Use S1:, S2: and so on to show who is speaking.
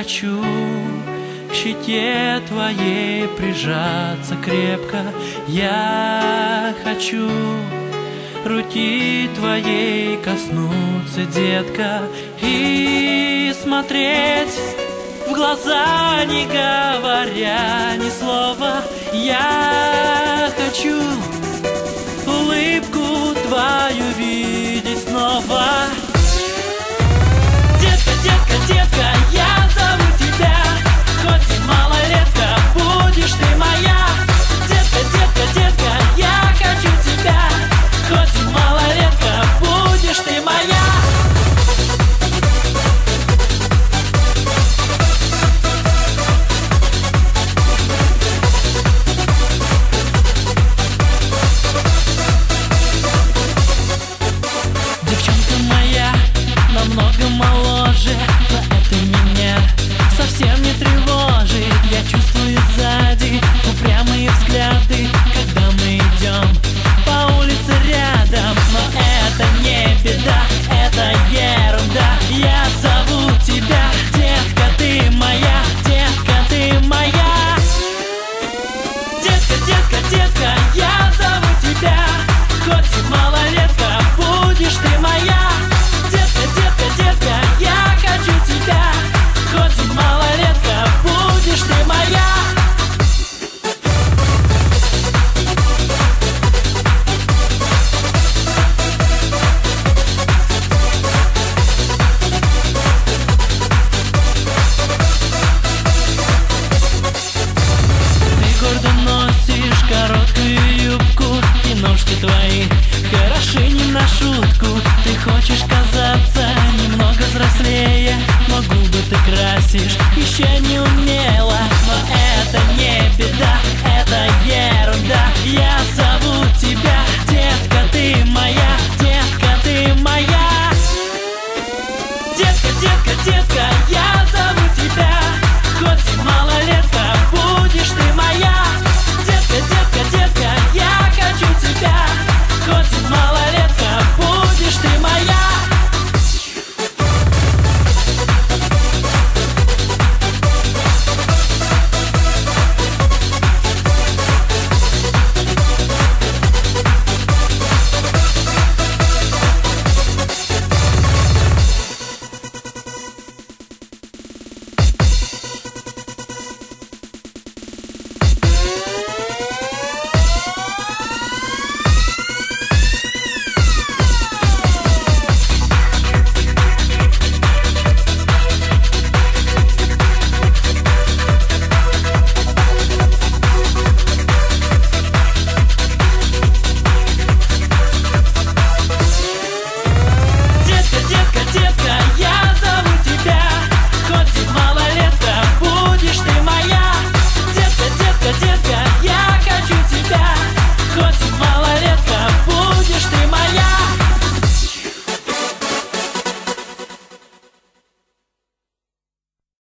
S1: хочу к щеке твоей прижаться крепко. Я хочу руки твоей коснуться, детка, и смотреть в глаза, не говоря ни слова. Я хочу улыбку твою видеть снова. Детка, детка, детка, я зову тебя, хоть и малолетка, будешь ты моя. Детка, детка, детка, я хочу тебя, хоть и малолетка, будешь ты моя. Намного моложе, но это меня совсем не тревожит. Я чувствую сзади упрямые взгляды, когда мы идем по улице рядом. Но это не беда, это ерунда. Я зову тебя, детка, ты моя, детка, ты моя. Детка, детка, детка, я зову тебя, хоть и малолетка, будешь ты моя. Детка, детка, я хочу тебя, хоть и малолетка, будешь ты моя. Ты гордо носишь короткую юбку, и ножки твои хороши не на шутку. Ты хочешь казаться немного взрослее, но губы ты красишь